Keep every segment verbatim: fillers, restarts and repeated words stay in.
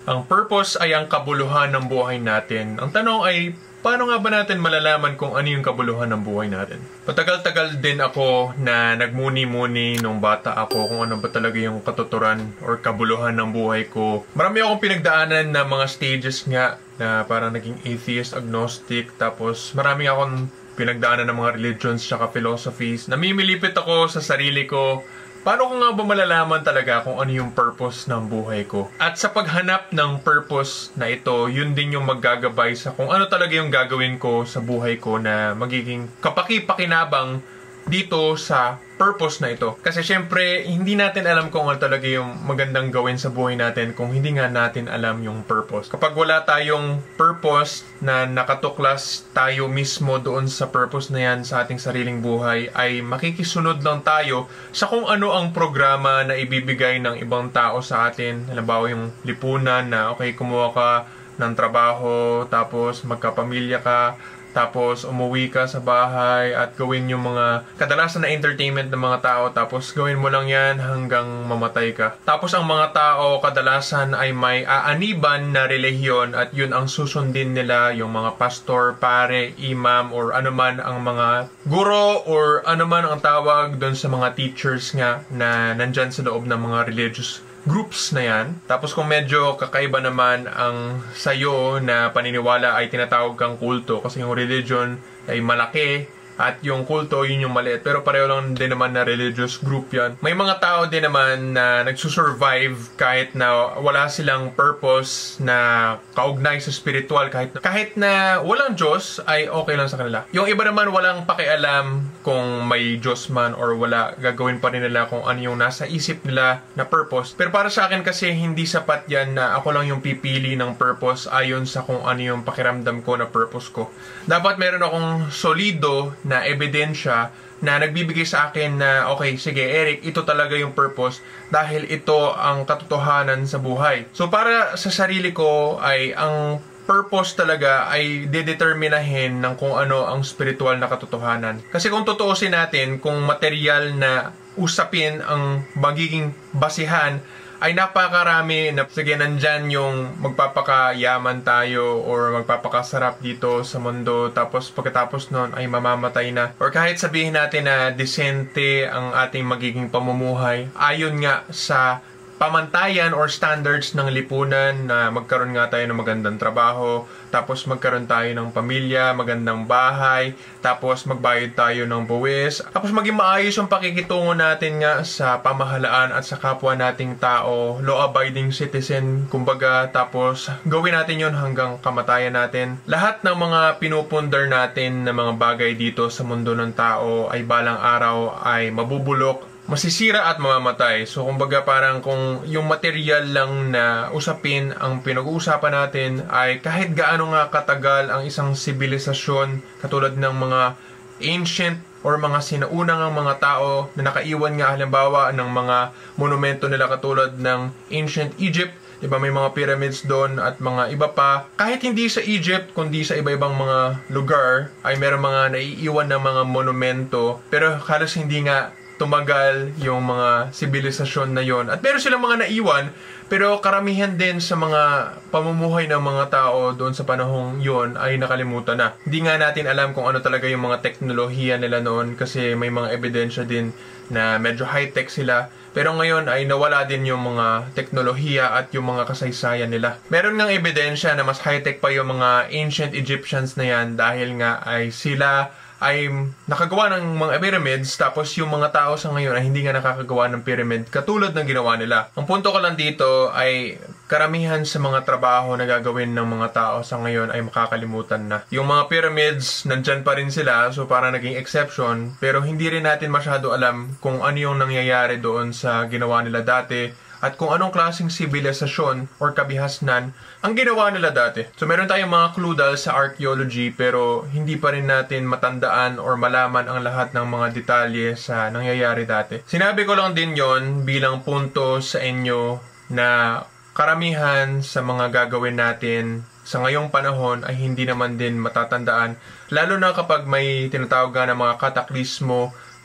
Ang purpose ay ang kabuluhan ng buhay natin. Ang tanong ay, paano nga ba natin malalaman kung ano yung kabuluhan ng buhay natin? Patagal-tagal din ako na nagmuni-muni nung bata ako kung ano ba talaga yung katuturan or kabuluhan ng buhay ko. Marami akong pinagdaanan na mga stages nga na parang naging atheist, agnostic, tapos marami akong pinagdaanan ng mga religions tsaka philosophies. Namimilipit ako sa sarili ko. Paano ko nga ba malalaman talaga kung ano yung purpose ng buhay ko? At sa paghanap ng purpose na ito, yun din yung maggagabay sa kung ano talaga yung gagawin ko sa buhay ko na magiging kapaki-pakinabang dito sa purpose na ito. Kasi syempre, hindi natin alam kung ano talaga yung magandang gawin sa buhay natin kung hindi nga natin alam yung purpose. Kapag wala tayong purpose na nakatuklas tayo mismo doon sa purpose na yan sa ating sariling buhay, ay makikisunod lang tayo sa kung ano ang programa na ibibigay ng ibang tao sa atin. Halimbawa yung lipunan na okay, kumuha ka ng trabaho, tapos magkapamilya ka, tapos umuwi ka sa bahay at gawin yung mga kadalasan na entertainment ng mga tao, tapos gawin mo lang yan hanggang mamatay ka. Tapos ang mga tao kadalasan ay may aaniban na relihiyon at yun ang susundin nila, yung mga pastor, pare, imam, or anuman ang mga guro or anuman ang tawag doon sa mga teachers nga na nandyan sa loob ng mga religious groups na yan. Tapos kung medyo kakaiba naman ang sayo na paniniwala ay tinatawag kang kulto kasi yung religion ay malaki at yung kulto yun yung maliit. Pero pareho lang din naman na religious group yan. May mga tao din naman na nagsusurvive kahit na wala silang purpose na kaugnay sa spiritual. Kahit na, kahit na walang Diyos ay okay lang sa kanila. Yung iba naman walang pakialam kung may Diyos man or wala. Gagawin pa rin nila kung ano yung nasa isip nila na purpose. Pero para sa akin kasi hindi sapat yan na ako lang yung pipili ng purpose ayon sa kung ano yung pakiramdam ko na purpose ko. Dapat meron akong solido na ebidensya na nagbibigay sa akin na okay, sige Eric, ito talaga yung purpose dahil ito ang katotohanan sa buhay. So para sa sarili ko ay ang purpose talaga ay dedeterminahin ng kung ano ang spiritual na katotohanan. Kasi kung tutuusin natin, kung material na usapin ang magiging basihan, ay napakarami na sige nandyan yung magpapakayaman tayo or magpapakasarap dito sa mundo, tapos pagkatapos nun ay mamamatay na. Or kahit sabihin natin na decente ang ating magiging pamumuhay ayon nga sa pamantayan or standards ng lipunan na magkaroon nga tayo ng magandang trabaho, tapos magkaroon tayo ng pamilya, magandang bahay, tapos magbayad tayo ng buwis, tapos maging maayos yung pakikitungo natin nga sa pamahalaan at sa kapwa nating tao, law-abiding citizen, kumbaga, tapos gawin natin yun hanggang kamatayan natin. Lahat ng mga pinupundar natin na mga bagay dito sa mundo ng tao ay balang araw ay mabubulok, masisira at mamamatay. So kumbaga parang kung yung material lang na usapin ang pinag-uusapan natin ay kahit gaano nga katagal ang isang sibilisasyon katulad ng mga ancient or mga sinaunang mga tao na nakaiwan nga halimbawa ng mga monumento nila katulad ng ancient Egypt, diba, may mga pyramids doon at mga iba pa. Kahit hindi sa Egypt, kundi sa iba-ibang mga lugar ay meron mga naiiwan na mga monumento, pero halos hindi nga tumagal yung mga sibilisasyon na yon. At meron silang mga naiwan, pero karamihan din sa mga pamumuhay ng mga tao doon sa panahong yon ay nakalimutan na. Hindi nga natin alam kung ano talaga yung mga teknolohiya nila noon kasi may mga ebidensya din na medyo high-tech sila. Pero ngayon ay nawala din yung mga teknolohiya at yung mga kasaysayan nila. Meron ngang ebidensya na mas high-tech pa yung mga ancient Egyptians na yan dahil nga ay sila ay nakagawa ng mga pyramids, tapos yung mga tao sa ngayon ay hindi nga nakakagawa ng pyramid katulad ng ginawa nila. Ang punto ko lang dito ay karamihan sa mga trabaho na gagawin ng mga tao sa ngayon ay makakalimutan na. Yung mga pyramids, nandyan pa rin sila, so parang naging exception, pero hindi rin natin masyado alam kung ano yung nangyayari doon sa ginawa nila dati at kung anong klaseng sibilisasyon or kabihasnan ang ginawa nila dati. So meron tayong mga clue dahil sa archaeology, pero hindi pa rin natin matandaan or malaman ang lahat ng mga detalye sa nangyayari dati. Sinabi ko lang din yon bilang punto sa inyo na karamihan sa mga gagawin natin sa ngayong panahon ay hindi naman din matatandaan, lalo na kapag may tinatawag na mga kataklismo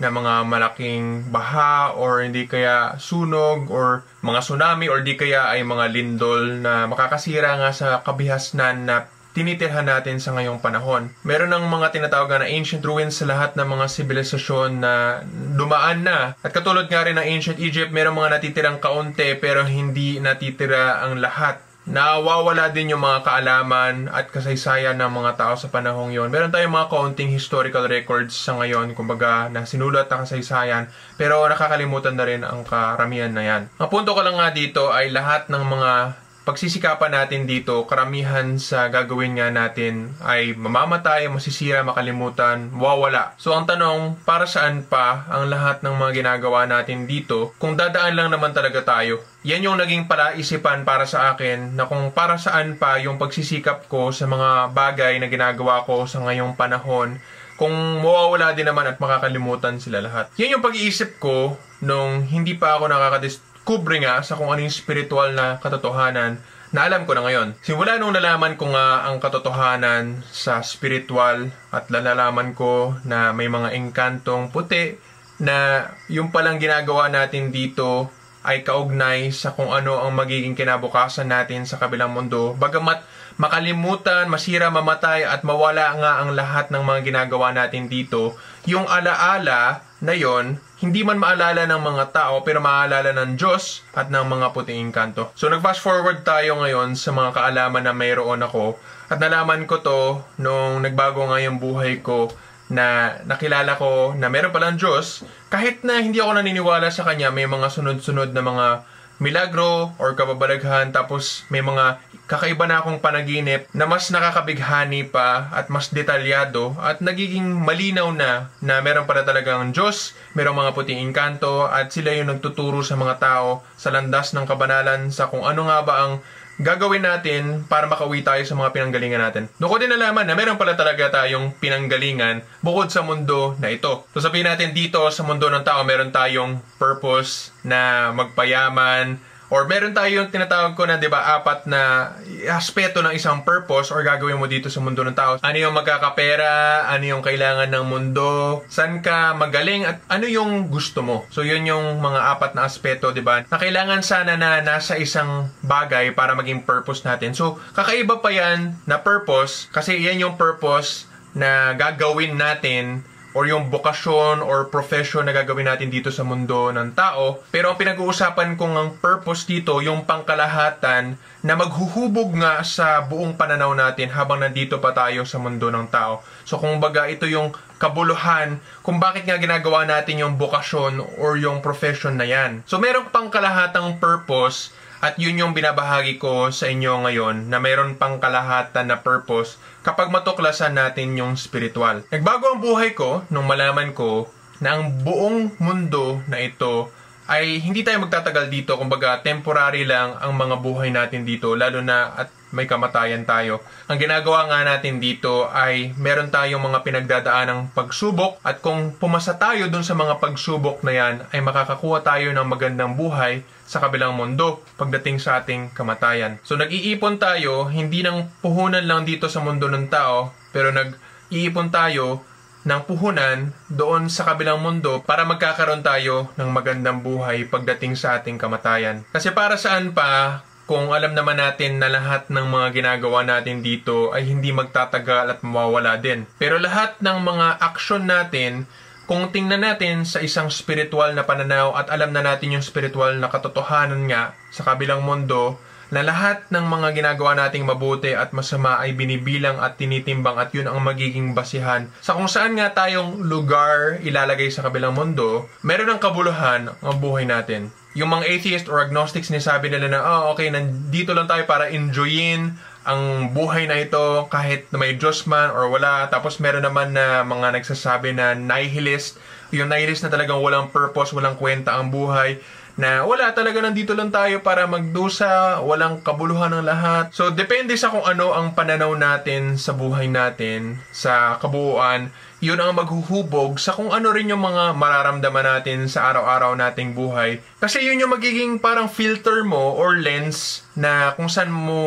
na mga malaking baha or hindi kaya sunog or mga tsunami or di kaya ay mga lindol na makakasira nga sa kabihasnan na tinitirhan natin sa ngayong panahon. Meron ng mga tinatawag na ancient ruins sa lahat ng mga sibilisasyon na dumaan na. At katulad nga rin ng ancient Egypt, meron mga natitirang kaunti pero hindi natitira ang lahat. Nawawala din yung mga kaalaman at kasaysayan ng mga tao sa panahong yon. Meron tayong mga kaunting historical records sa ngayon, kumbaga na sinulat na kasaysayan, pero nakakalimutan na rin ang karamihan na yan. Ang punto ko lang nga dito ay lahat ng mga pagsisikapan natin dito, karamihan sa gagawin nga natin ay mamamatay, masisira, makalimutan, mawawala. So ang tanong, para saan pa ang lahat ng mga ginagawa natin dito kung dadaan lang naman talaga tayo? Yan yung naging palaisipan para sa akin na kung para saan pa yung pagsisikap ko sa mga bagay na ginagawa ko sa ngayong panahon kung mawawala din naman at makakalimutan sila lahat. Yan yung pag-iisip ko nung hindi pa ako nakakadis kubre nga sa kung ano yung spiritual na katotohanan na alam ko na ngayon. Simula nung nalaman ko nga ang katotohanan sa spiritual at nalalaman ko na may mga engkantong puti na yung palang ginagawa natin dito ay kaugnay sa kung ano ang magiging kinabukasan natin sa kabilang mundo. Bagamat makalimutan, masira, mamatay at mawala nga ang lahat ng mga ginagawa natin dito, yung alaala na yon hindi man maalala ng mga tao pero maalala ng Diyos at ng mga puting engkanto. So nag-fast forward tayo ngayon sa mga kaalaman na mayroon ako at nalaman ko to nung nagbago nga yung buhay ko na nakilala ko na meron palang Diyos. Kahit na hindi ako naniniwala sa Kanya, may mga sunod-sunod na mga milagro or kababalaghan, tapos may mga kakaiba na akong panaginip na mas nakakabighani pa at mas detalyado at nagiging malinaw na na meron pala talagang Diyos, merong mga puting engkanto at sila yung nagtuturo sa mga tao sa landas ng kabanalan sa kung ano nga ba ang gagawin natin para makauwi tayo sa mga pinanggalingan natin. Doon ko din nalaman na meron pala talaga tayong pinanggalingan bukod sa mundo na ito. So sabihin natin dito sa mundo ng tao, meron tayong purpose na magpayaman, or meron tayong tinatawag ko na, di ba, apat na aspeto ng isang purpose or gagawin mo dito sa mundo ng tao. Ano yung magkakapera, ano yung kailangan ng mundo, saan ka magaling, at ano yung gusto mo. So yun yung mga apat na aspeto, di ba, na kailangan sana na nasa isang bagay para maging purpose natin. So kakaiba pa yan na purpose kasi yan yung purpose na gagawin natin or yung bokasyon or profession na gagawin natin dito sa mundo ng tao. Pero ang pinag-uusapan kong ang purpose dito, yung pangkalahatan na maghuhubog nga sa buong pananaw natin habang nandito pa tayo sa mundo ng tao. So kung baga ito yung kabuluhan kung bakit nga ginagawa natin yung bokasyon or yung profession na yan. So merong pangkalahatang purpose at yun yung binabahagi ko sa inyo ngayon na mayroon pang kalahatan na purpose kapag matuklasan natin yung spiritual. Nagbago ang buhay ko nung malaman ko na ang buong mundo na ito ay hindi tayo magtatagal dito. Kumbaga, temporary lang ang mga buhay natin dito, lalo na at may kamatayan tayo. Ang ginagawa nga natin dito ay meron tayong mga pinagdadaan ng pagsubok at kung pumasa tayo dun sa mga pagsubok na yan, ay makakakuha tayo ng magandang buhay sa kabilang mundo pagdating sa ating kamatayan. So nag-iipon tayo, hindi ng puhunan lang dito sa mundo ng tao, pero nag-iipon tayo ng puhunan doon sa kabilang mundo para magkakaroon tayo ng magandang buhay pagdating sa ating kamatayan. Kasi para saan pa kung alam naman natin na lahat ng mga ginagawa natin dito ay hindi magtatagal at mawawala din. Pero lahat ng mga aksyon natin, kung tingnan natin sa isang spiritual na pananaw at alam na natin yung spiritual na katotohanan nga sa kabilang mundo, na lahat ng mga ginagawa nating mabuti at masama ay binibilang at tinitimbang at yun ang magiging basihan sa kung saan nga tayong lugar ilalagay sa kabilang mundo, meron ng kabuluhan ang buhay natin. Yung mga atheist or agnostics, sinasabi nila na, oh, okay, nandito lang tayo para enjoyin ang buhay na ito kahit na may Diyos man or wala. Tapos meron naman na mga nagsasabi na nihilist, yung nihilist na talagang walang purpose, walang kwenta ang buhay, na wala talaga, nandito lang tayo para magdusa, walang kabuluhan ng lahat. So, depende sa kung ano ang pananaw natin sa buhay natin, sa kabuuan, yun ang maghuhubog sa kung ano rin yung mga mararamdaman natin sa araw-araw nating buhay. Kasi yun yung magiging parang filter mo or lens na kung saan mo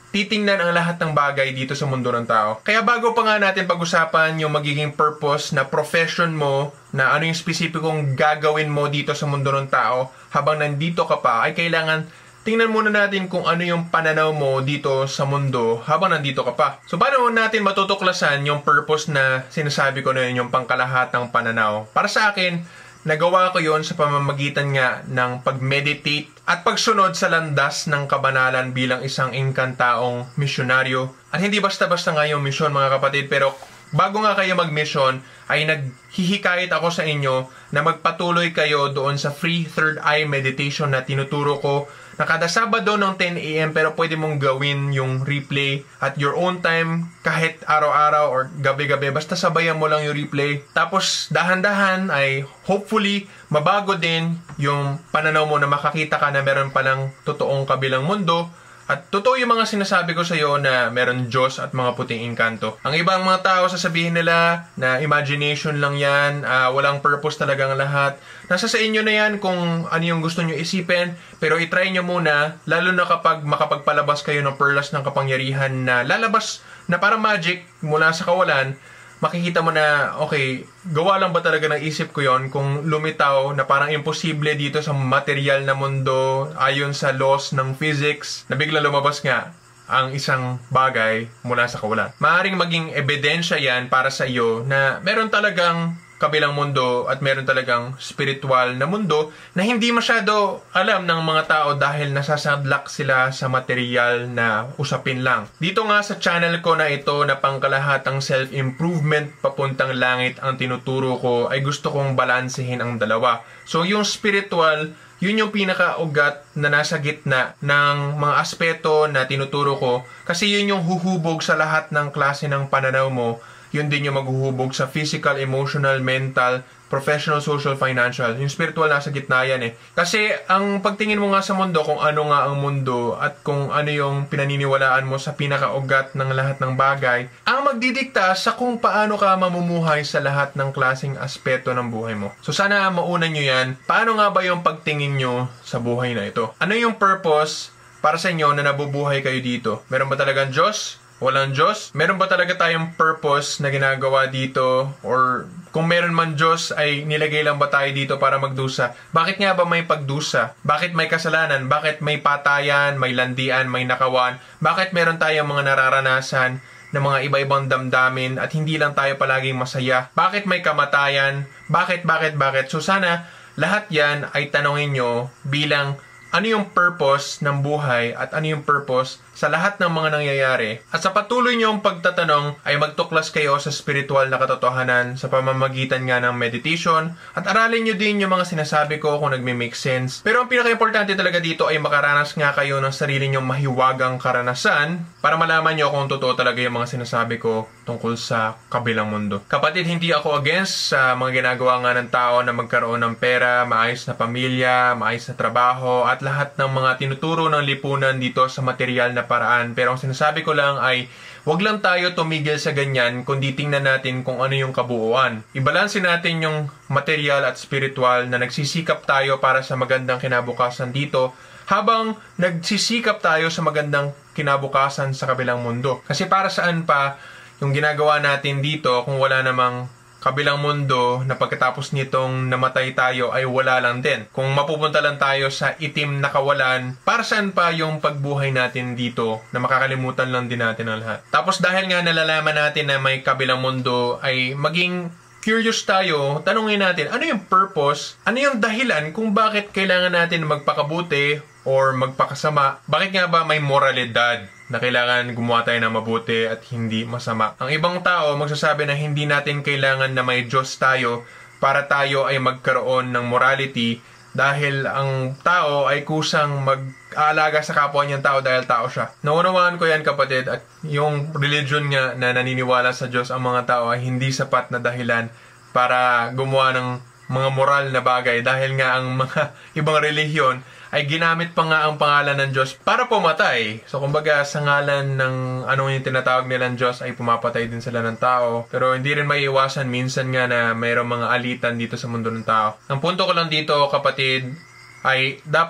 titingnan ang lahat ng bagay dito sa mundo ng tao. Kaya bago pa nga natin pag-usapan yung magiging purpose na profession mo, na ano yung spesipikong gagawin mo dito sa mundo ng tao habang nandito ka pa, ay kailangan tingnan muna natin kung ano yung pananaw mo dito sa mundo habang nandito ka pa. So, paano natin matutuklasan yung purpose na sinasabi ko na yun, yung pangkalahatang pananaw? Para sa akin, nagawa ko yon sa pamamagitan nga ng pag-meditate at pagsunod sa landas ng kabanalan bilang isang inkantaong misyonaryo. At hindi basta-basta nga yung misyon, mga kapatid, pero bago nga kayo mag-mission, ay naghihikayat ako sa inyo na magpatuloy kayo doon sa free third eye meditation na tinuturo ko na kada Sabado ng ten a m pero pwede mong gawin yung replay at your own time kahit araw-araw or gabi-gabi. Basta sabayan mo lang yung replay. Tapos dahan-dahan ay hopefully mabago din yung pananaw mo na makakita ka na meron palang totoong kabilang mundo. At totoo yung mga sinasabi ko sa iyo na meron Diyos at mga puting engkanto. Ang ibang mga tao sasabihin nila na imagination lang yan, uh, walang purpose talagang lahat. Nasa sa inyo na yan kung ano yung gusto nyo isipin, pero itry nyo muna, lalo na kapag makapagpalabas kayo ng perlas ng kapangyarihan na lalabas na parang magic mula sa kawalan, makikita mo na, okay, gawa lang ba talaga ng isip ko yon kung lumitaw na parang imposible dito sa material na mundo ayon sa laws ng physics na bigla lumabas nga ang isang bagay mula sa kawalan. Maaring maging ebidensya yan para sa iyo na meron talagang kabilang mundo at meron talagang spiritual na mundo na hindi masyado alam ng mga tao dahil nasasadlak sila sa material na usapin lang. Dito nga sa channel ko na ito na pangkalahatang self-improvement papuntang langit ang tinuturo ko ay gusto kong balansehin ang dalawa. So yung spiritual, yun yung pinaka-ugat na nasa gitna ng mga aspeto na tinuturo ko kasi yun yung huhubog sa lahat ng klase ng pananaw mo. Yun din yung maghuhubog sa physical, emotional, mental, professional, social, financial. Yung spiritual nasa gitna yan eh. Kasi ang pagtingin mo nga sa mundo, kung ano nga ang mundo at kung ano yung pinaniniwalaan mo sa pinakaugat ng lahat ng bagay, ang magdidikta sa kung paano ka mamumuhay sa lahat ng klaseng aspeto ng buhay mo. So sana maunan nyo yan. Paano nga ba yung pagtingin nyo sa buhay na ito? Ano yung purpose para sa inyo na nabubuhay kayo dito? Meron ba talagang Diyos? Walang Diyos? Meron ba talaga tayong purpose na ginagawa dito? Or kung meron man Diyos, ay nilagay lang ba tayo dito para magdusa? Bakit nga ba may pagdusa? Bakit may kasalanan? Bakit may patayan, may landian, may nakawan? Bakit meron tayong mga nararanasan ng mga iba-ibang damdamin at hindi lang tayo palaging masaya? Bakit may kamatayan? Bakit, bakit, bakit? So sana lahat yan ay tanongin nyo bilang ano yung purpose ng buhay at ano yung purpose sa lahat ng mga nangyayari. At sa patuloy niyong pagtatanong ay magtuklas kayo sa spiritual na katotohanan sa pamamagitan nga ng meditation at aralin niyo din yung mga sinasabi ko kung nagme-make sense. Pero ang pinaka-importante talaga dito ay makaranas nga kayo ng sarili niyong mahiwagang karanasan para malaman niyo kung totoo talaga yung mga sinasabi ko tungkol sa kabilang mundo. Kapatid, hindi ako against sa mga ginagawa nga ng tao na magkaroon ng pera, maayos na pamilya, maayos na trabaho at lahat ng mga tinuturo ng lipunan dito sa material na paraan. Pero ang sinasabi ko lang ay wag lang tayo tumigil sa ganyan kundi tingnan natin kung ano yung kabuuan. Ibalansin natin yung material at spiritual na nagsisikap tayo para sa magandang kinabukasan dito habang nagsisikap tayo sa magandang kinabukasan sa kabilang mundo. Kasi para saan pa yung ginagawa natin dito kung wala namang kabilang mundo na pagkatapos nitong namatay tayo ay wala lang din. Kung mapupunta lang tayo sa itim na kawalan, para saan pa yung pagbuhay natin dito na makakalimutan lang din natin ang lahat. Tapos dahil nga nalalaman natin na may kabilang mundo ay maging curious tayo, tanungin natin ano yung purpose, ano yung dahilan kung bakit kailangan natin magpakabuti or magpakasama. Bakit nga ba may moralidad na kailangan gumawa tayo ng mabuti at hindi masama? Ang ibang tao magsasabi na hindi natin kailangan na may Diyos tayo para tayo ay magkaroon ng morality dahil ang tao ay kusang mag-aalaga sa kapwa niyang tao dahil tao siya. Naunawaan ko yan, kapatid, at yung religion nga na naniniwala sa Diyos ang mga tao ay hindi sapat na dahilan para gumawa ng mga moral na bagay dahil nga ang mga ibang relihiyon ay ginamit pa nga ang pangalan ng Diyos para pumatay. So, kumbaga, sa ngalan ng anong yung tinatawag nilang Diyos ay pumapatay din sila ng tao. Pero hindi rin maiiwasan minsan nga na mayroong mga alitan dito sa mundo ng tao. Ang punto ko lang dito, kapatid, ay dapat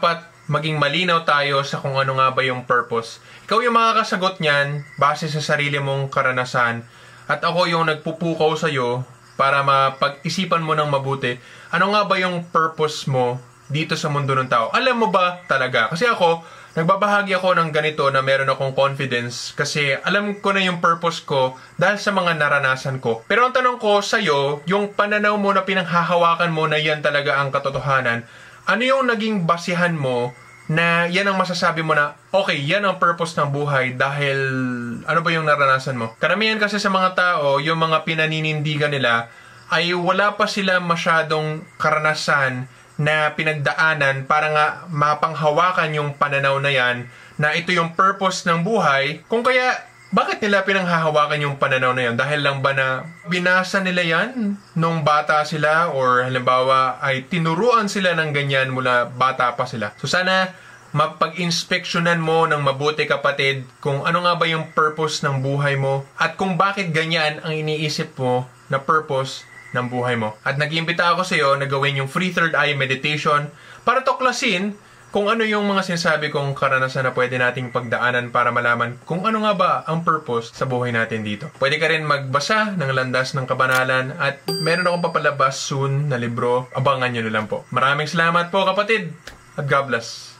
maging malinaw tayo sa kung ano nga ba yung purpose. Ikaw yung makakasagot niyan base sa sarili mong karanasan at ako yung nagpupukaw sa'yo para mapag-isipan mo ng mabuti. Ano nga ba yung purpose mo dito sa mundo ng tao? Alam mo ba talaga? Kasi ako, nagbabahagi ako ng ganito na meron akong confidence kasi alam ko na yung purpose ko dahil sa mga naranasan ko. Pero ang tanong ko sa'yo, yung pananaw mo na pinanghahawakan mo na yan talaga ang katotohanan, ano yung naging basihan mo na yan ang masasabi mo na, okay, yan ang purpose ng buhay dahil ano ba yung naranasan mo? Karamihan kasi sa mga tao, yung mga pinaninindigan nila ay wala pa sila masyadong karanasan na pinagdaanan para nga mapanghawakan yung pananaw na yan na ito yung purpose ng buhay. Kung kaya, bakit nila pinanghahawakan yung pananaw na yan? Dahil lang ba na binasa nila yan nung bata sila or halimbawa ay tinuruan sila ng ganyan mula bata pa sila? So sana mapag-inspeksyonan mo ng mabuti kapatid kung ano nga ba yung purpose ng buhay mo at kung bakit ganyan ang iniisip mo na purpose ng buhay mo. At nag-iimbita ako sa iyo na gawin yung free third eye meditation para tuklasin kung ano yung mga sinasabi kong karanasan na pwede nating pagdaanan para malaman kung ano nga ba ang purpose sa buhay natin dito. Pwede ka rin magbasa ng Landas ng Kabanalan at meron akong papalabas soon na libro. Abangan nyo na lang po. Maraming salamat po kapatid at God bless.